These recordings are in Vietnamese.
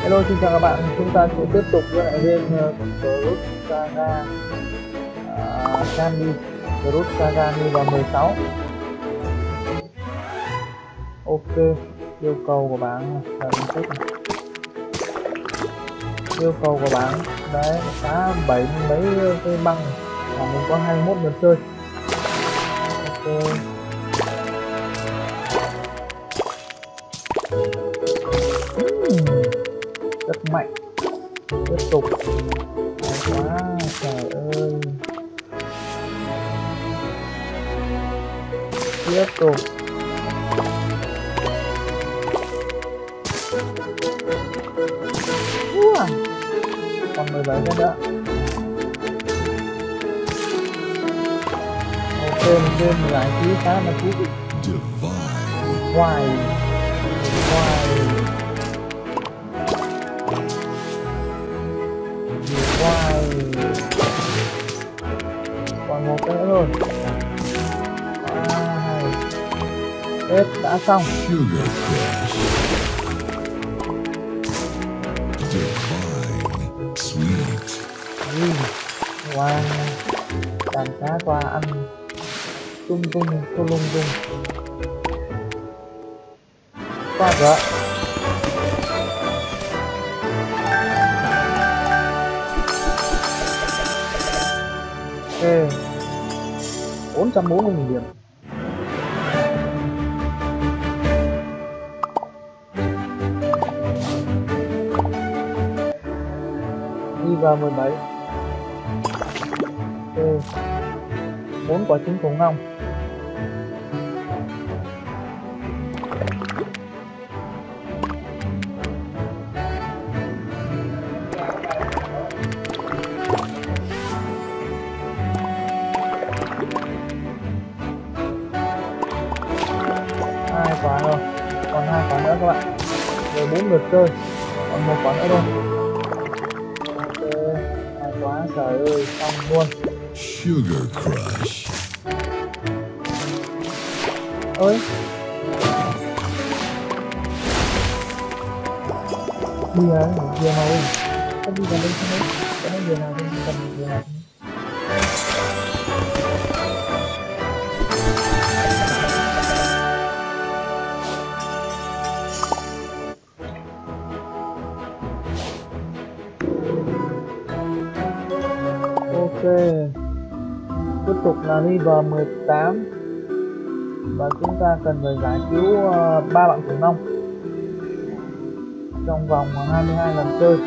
Hello, xin chào các bạn. Chúng ta sẽ tiếp tục với lại game Cruise Saga Candy Cruise Saga đi vào 16. Ok, yêu cầu của bạn là yêu cầu của bạn đấy phá 70 mấy cây băng và mình có 21 lượt chơi. Ok, rất mạnh. Tiếp tục. Hay quá, trời ơi. Tiếp tục. Còn 17 cái nữa. Ok, một game giải trí khá là thú vị. Hoài còn một cái nữa rồi. Tết đã xong. Wow, đàn cá qua ăn tung tung lung tung qua rồi. Ok, 440.000 điểm. Đi vào 17. Ok, 4 quả trứng khủng long. Hai quả rồi, còn 2 quả nữa các bạn. 14 lượt chơi, còn 1 quả nữa thôi. Ok, 2 quả, trời ơi, xong luôn. Sugar Crush. Ơi, đi à, về nào đi, có đi vào đây không đấy, có nói về nào đi, cần về nào. Ok, tiếp tục là level 18 và chúng ta cần phải giải cứu 3 bạn khủng long trong vòng 22 lần chơi.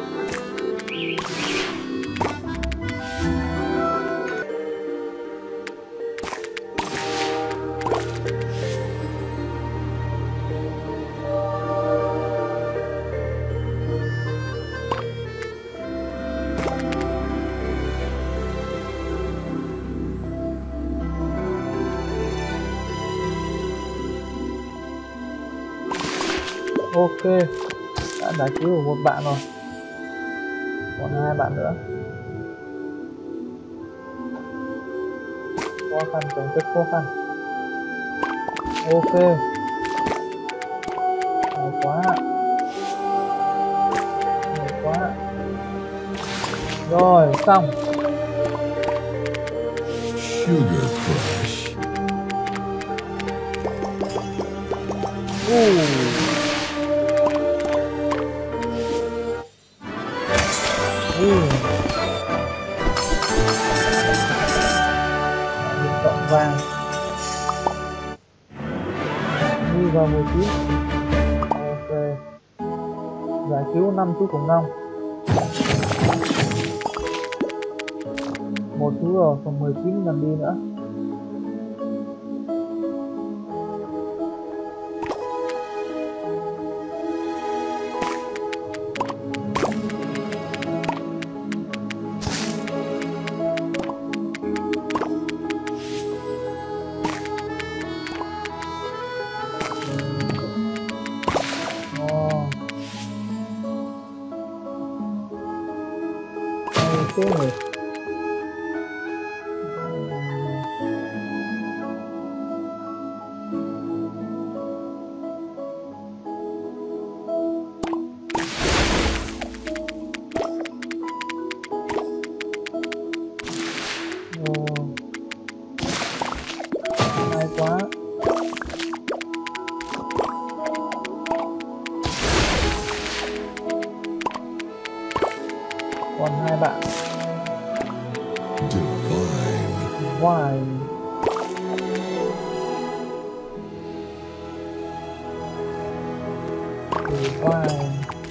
Ok, đã giải cứu được một bạn rồi, còn 2 bạn nữa. Khó khăn, trông rất khó khăn. Ok, hay quá, hay quá. Rồi, xong. Sugar Crush. Cộng vàng đi vào 19. Ok, giải cứu 5 chú khủng long, 1 chú rồi, còn 19 lần đi nữa. Ok, Còn hai bạn. Divine. Why? Why?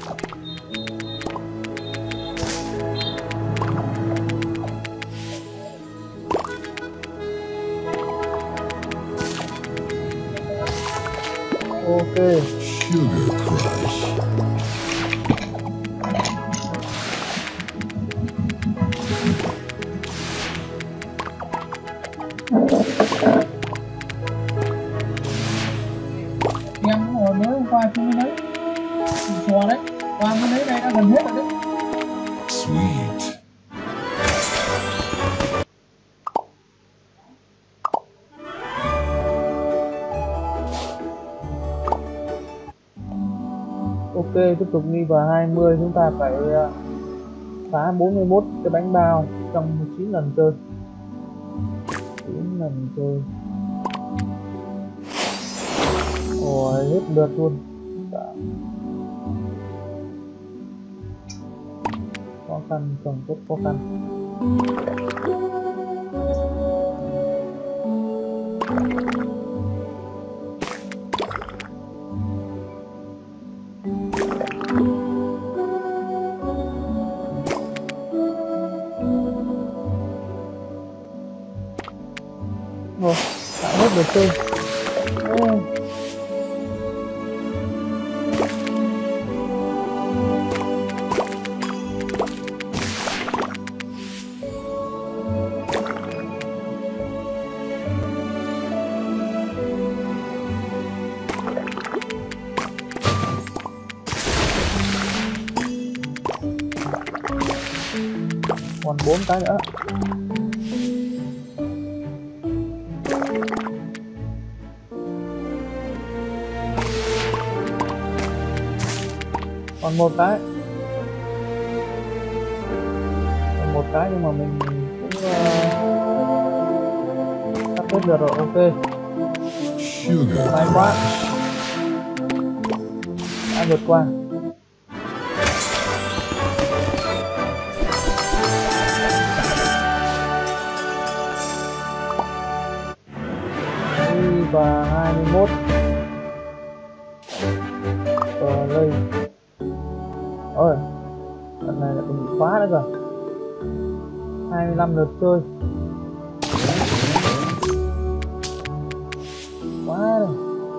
Ok. Sugar Crush. Em hồi mới hôm qua chưa mới lấy chùa đấy, qua mới lấy đây đã gần hết rồi đấy. Sweet. Ok, tiếp tục đi vào 20, chúng ta phải phá 41 cái bánh bao trong 9 lần chơi. 9 lần chơi. Ôi, hết lượt luôn. Khó khăn, còn rất khó khăn. Rồi, đã hết lượt chơi. Còn 4 cái nữa. Còn một cái. Còn một cái nhưng mà mình cũng sắp hết lượt rồi. Ok. Sugar May quá. Đã vượt qua. Và 21 đây. Ôi, lần này lại còn bị khóa nữa cơ. 25 lượt chơi. Quá rồi.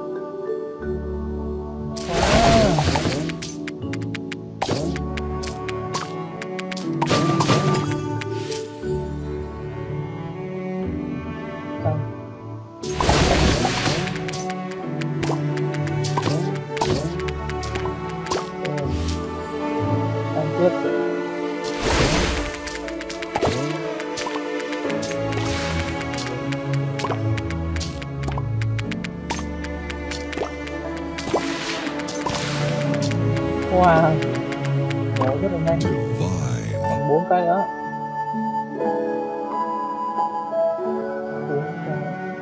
Wow, nổ rất là nhanh. Còn 4 cái nữa. 4 cái.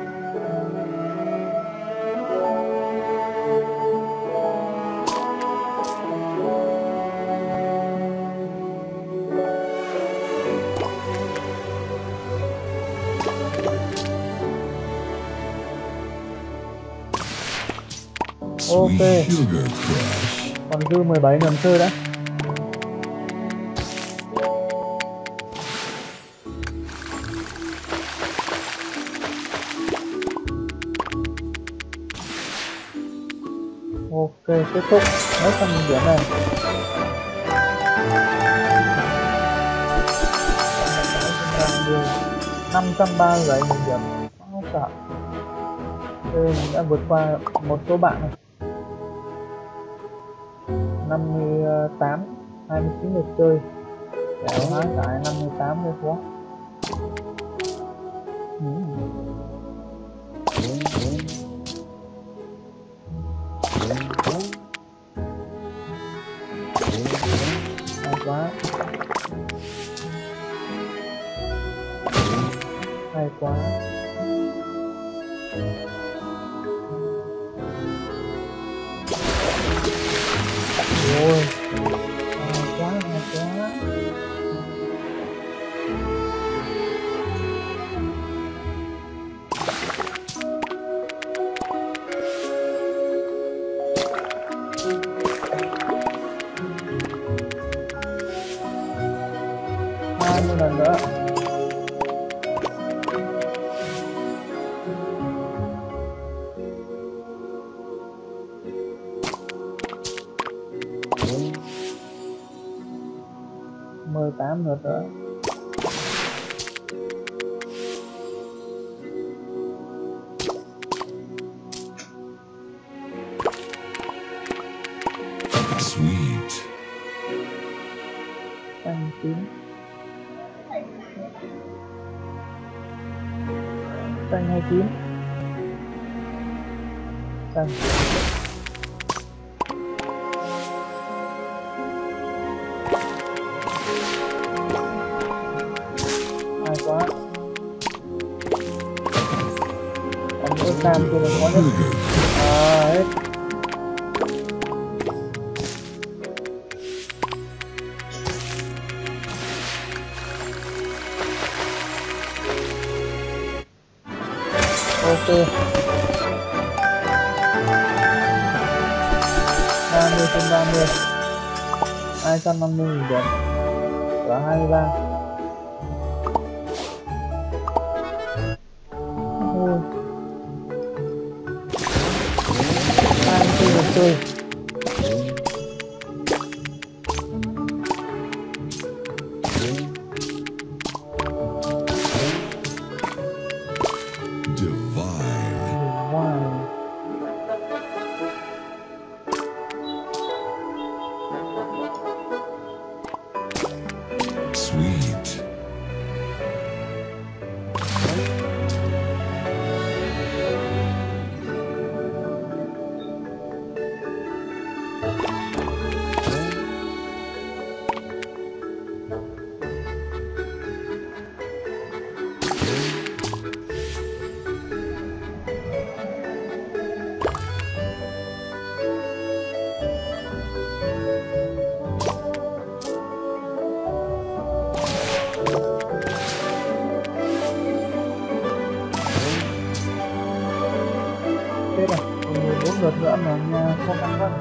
Ok. Còn dư 17 lần chơi đã. Ok, kết thúc mấy trăm điểm này. Được 537.000 điểm. Không sợ. Ok, mình đã vượt qua một số bạn này. 58, 29 lượt chơi. Để hóa giải 58 mới khó. Hay quá. Hay quá. Ôi, hay quá, hay quá. một lần nữa. Mười 8 lượt nữa. Sweet. Xanh 9. Xanh 29. Xanh. Hay quá. Còn nữa cam thì mình có nhất. Hết. Ok. 30 trên 30. 250.000 điểm. Và 23. Ôi. 24 lượt chơi. Divine. Wow. Sweet. Thế này, 14 lượt nữa mà nhà không ăn mất.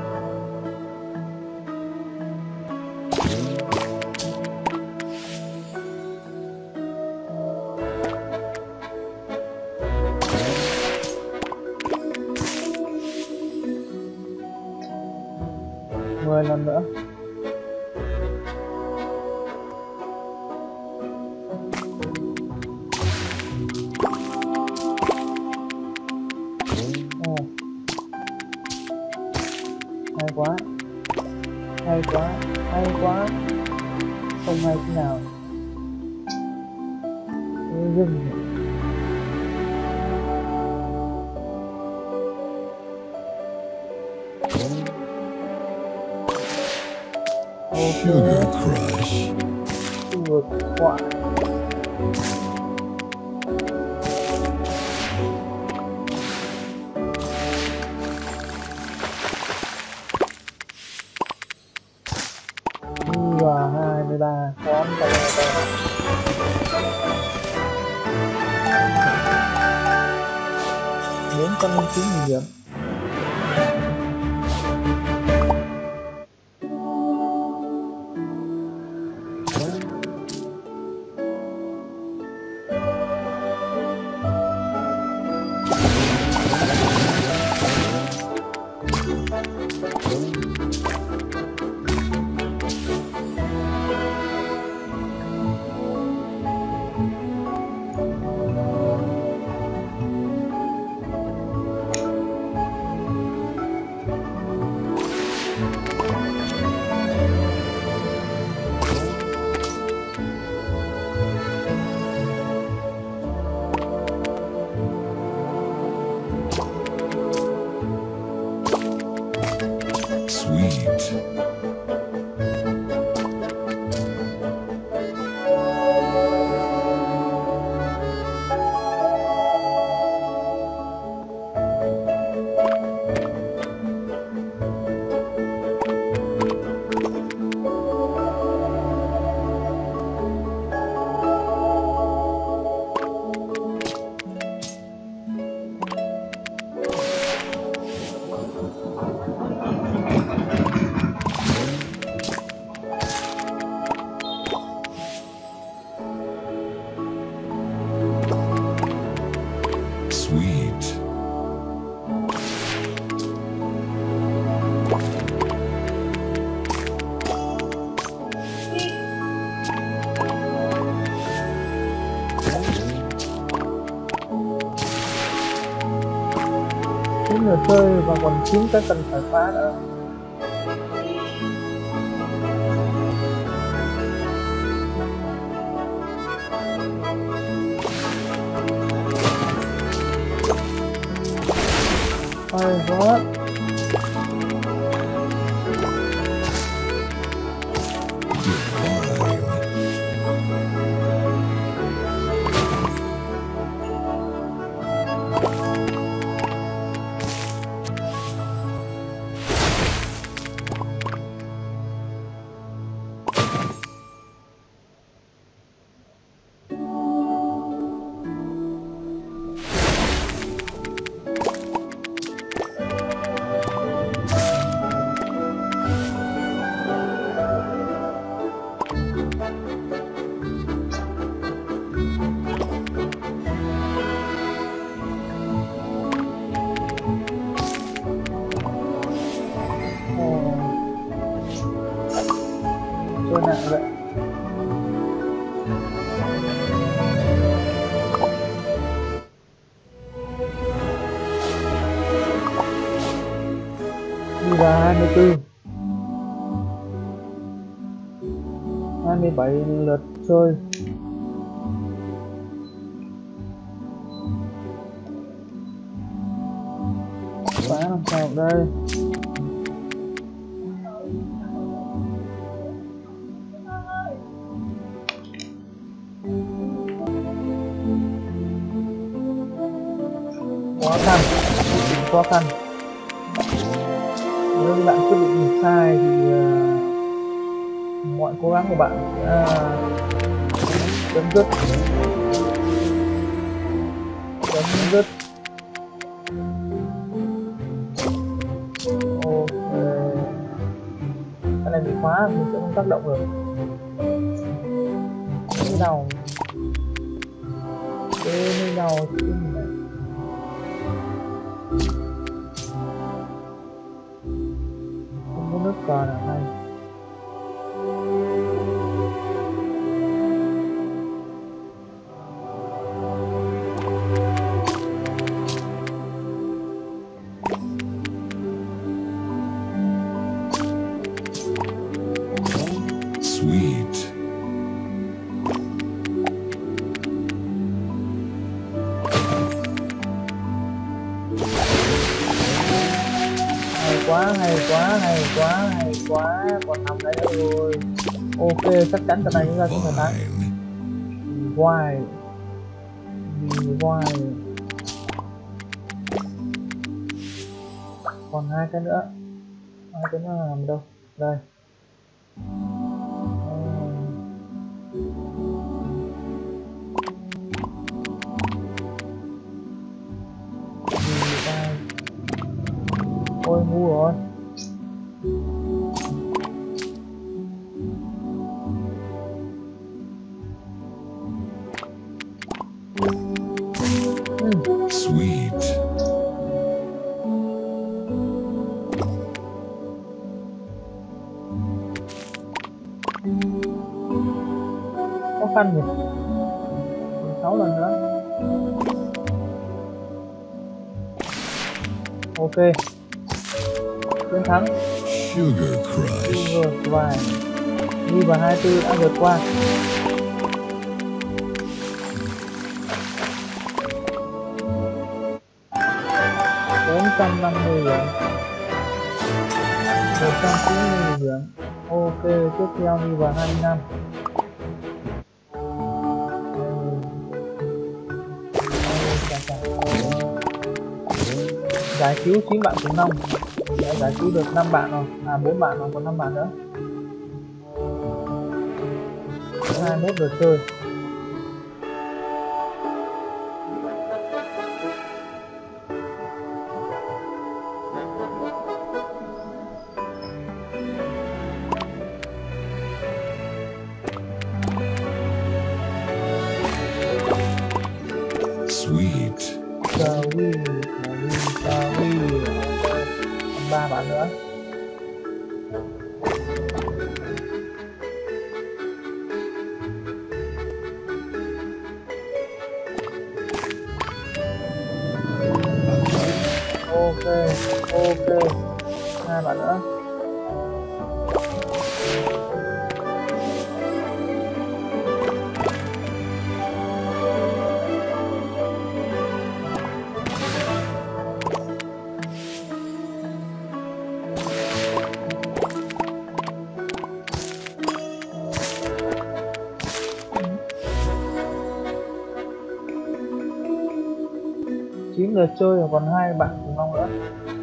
Mười lần nữa. Ồ. Hay quá. Hay quá. Hay quá. Không hay thế nào. Dừng. Sugar Crush. Vượt quả. Và 23 khóm tay. 409.000 điểm. lượt chơi và còn 9 cái cần phải phá nữa. Hay quá. Chơi nặng vậy. Đi vào 24 27 lượt chơi. Phá làm sao đây? Khó khăn. Nếu các bạn quyết định sai thì mọi cố gắng của bạn sẽ chấm dứt. Ok, cái này bị khóa mình sẽ không tác động được. Cái đầu này. Không có nước cờ nào hay. Sweet. Hay quá, còn 5 cái nữa rồi. Ok, chắc chắn trận này chúng ta sẽ phải thắng. Why? Còn 2 cái nữa. 2 cái nữa nằm đâu? Đây. Ôi ngu rồi. Sweet. Khó khăn nhỉ. 6 lần nữa. Ok. Chiến thắng. Sugar Crush. Đi vào 24 đã vượt qua. $450. 190 điểm. Ok, tiếp theo đi vào 25. Giải cứu 9 bạn cùng 5. Đã giải cứu được 5 bạn rồi. 4 bạn rồi, còn 5 bạn nữa. 21 lượt chơi. Sweet. Còn 3 bạn nữa. Ok. 4 lượt chơi và còn 2 bạn cùng long nữa.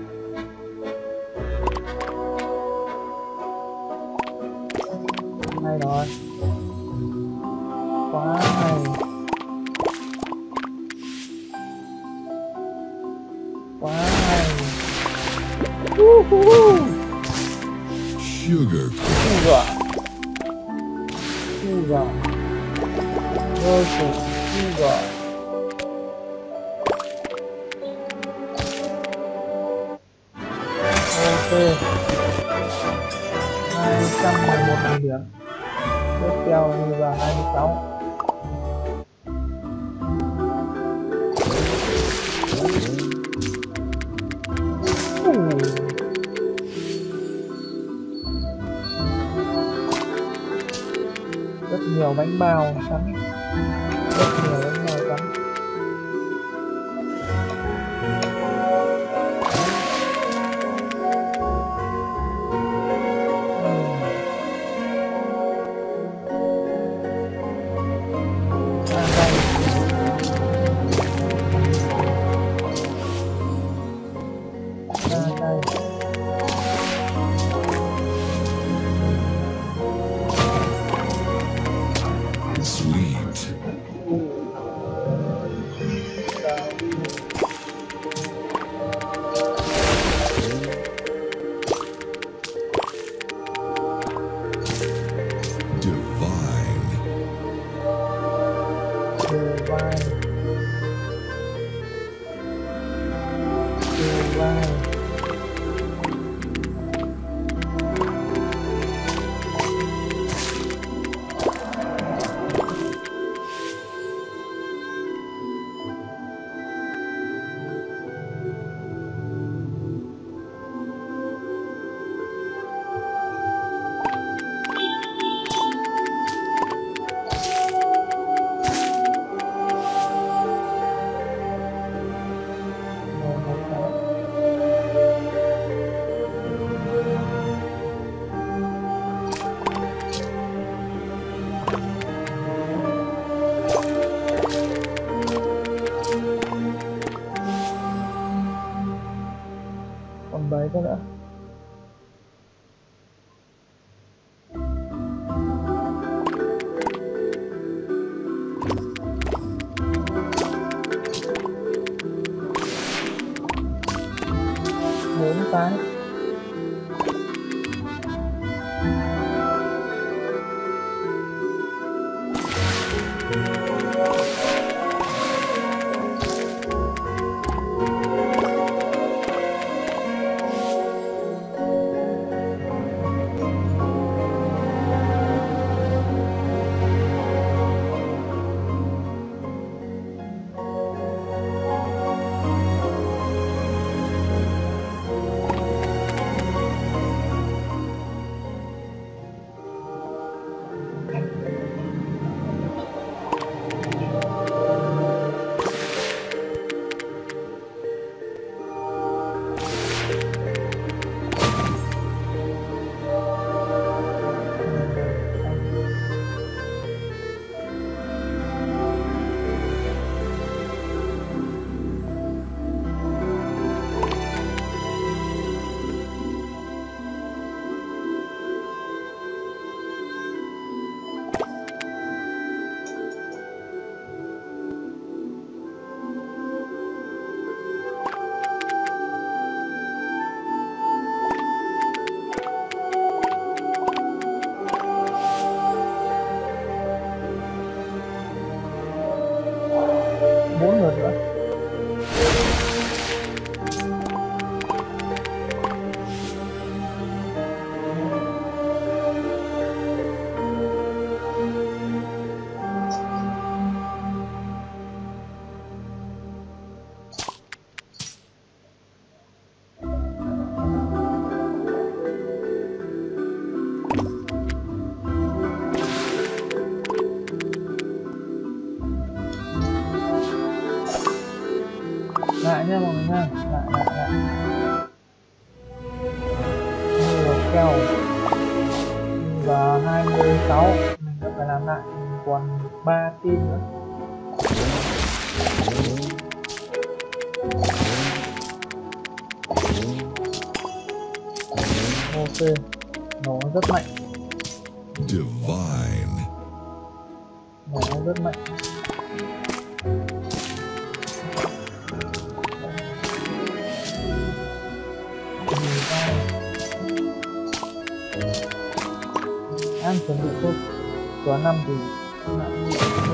Hay rồi, quá hay. Quá hay. Sugar. Versus Sugar. Ok, 211 điểm. Tiếp theo đi vào 26. Rất nhiều bánh bao trắng, rất nhiều bánh bao trắng. Sweet. Divine. Còn 7 cái nữa. Bốn cái. Bốn lượt nữa. Lại nha mọi người nha, lại nhiều keo và 26 mình đã phải làm lại, mình còn 3 team nữa. Nó rất mạnh. Divine. Nó rất mạnh. Ăn chuẩn bị thôi. Có 5 thì nặng nhẹ thôi.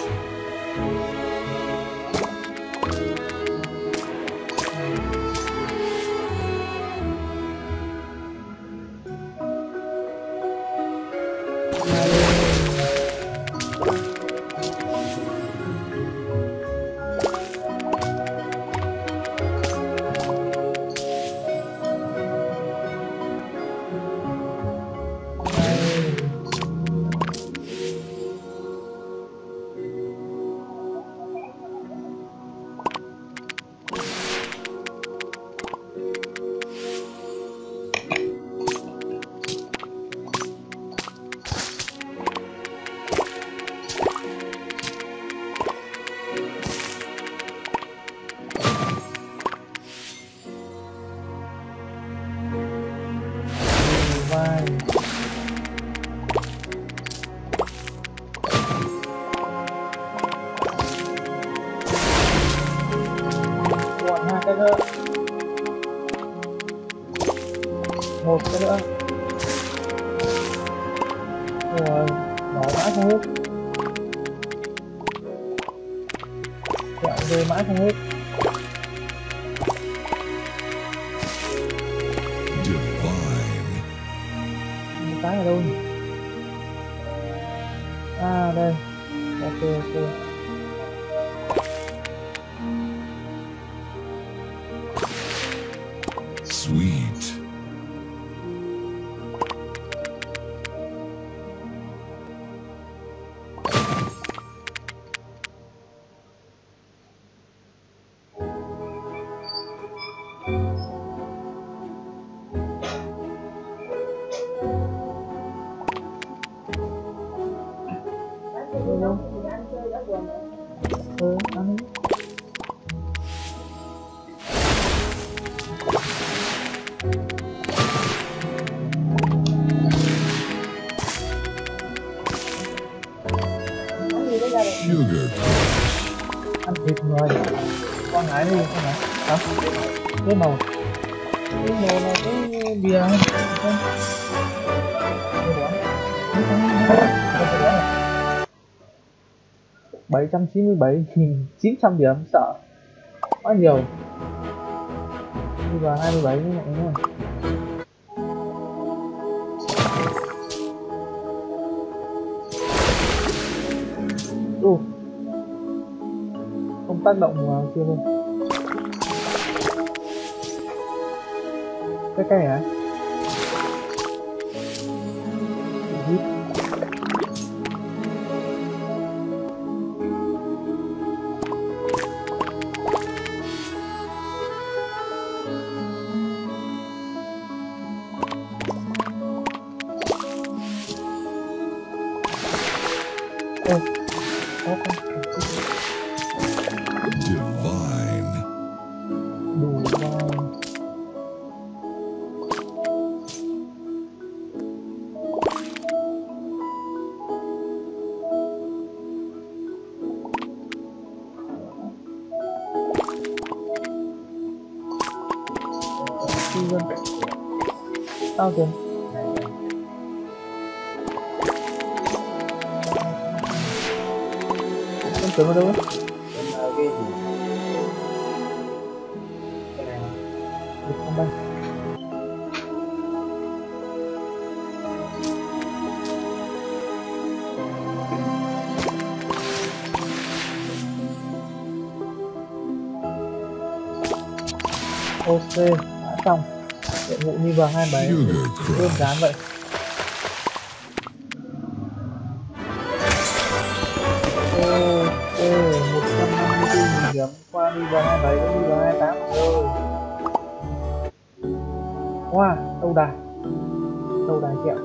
Còn 2 cái nữa. Một cái nữa. Rồi, nó mãi không hết. Kẹo rồi mãi không hết. Divine. Một cái ở đâu nhỉ? À đây. Ok. Sweet. Ăn đi. Sugar crush. Ăn thịt người. Con gái đi con gái. Hả? Cái màu là cái bìa hay không? Cái đó. 797.900 điểm, sợ quá nhiều. Đi vào 27 như vậy nữa. Không tác động vào kia luôn. Cái cây hả? Divine. Đủ vào. Tao kìa. Con tưởng ở đâu ấy? Cái gì? Cái này Được không đây? Ok, đã xong. Nhiệm vụ đi vào 27 Sugar đơn crush. giản vậy. Ok, 154.000 điểm qua đi vào 27 đến đi vào 28 rồi. Wow, lâu đài kẹo.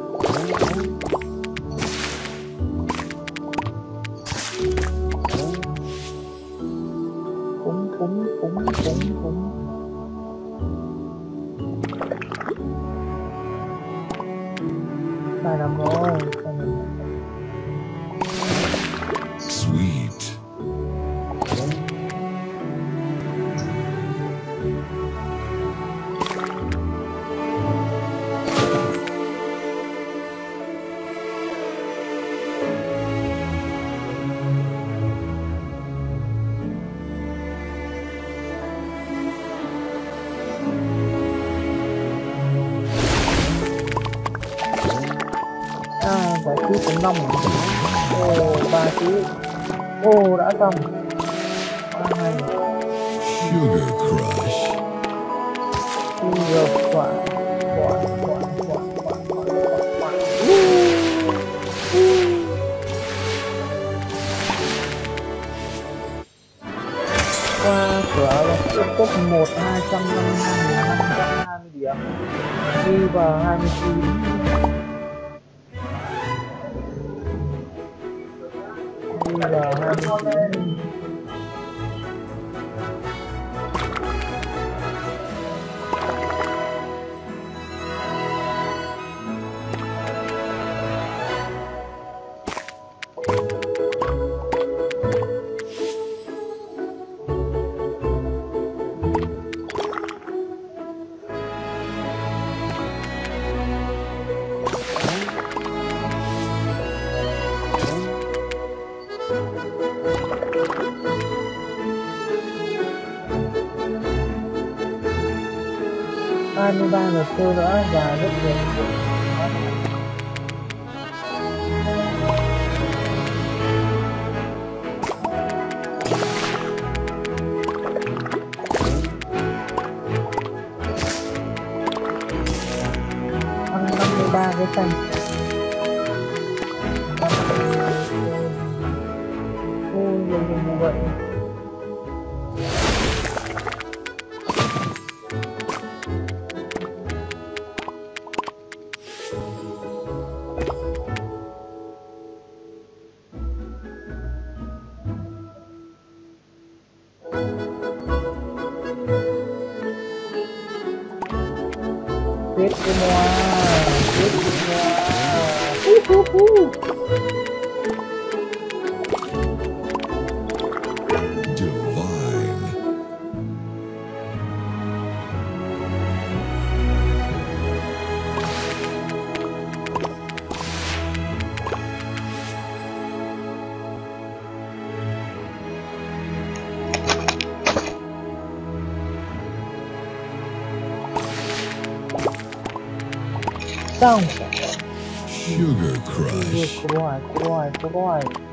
Cúng. sai lầm rồi, sai lầm. Sweet. Giải trí cũng 5 ồ 3 ký ồ đã xong 2 Sugar Crush. sugar quả qua cửa là tiếp tục 1 252.520 điểm đi vào 29 đi vào 29 23 lượt chơi nữa và rất nhiều ăn 53 cái xanh ôi như vậy Chết cái moa, chết cái moa. Divine. Xong. Sugar Crush. Cô hỏi.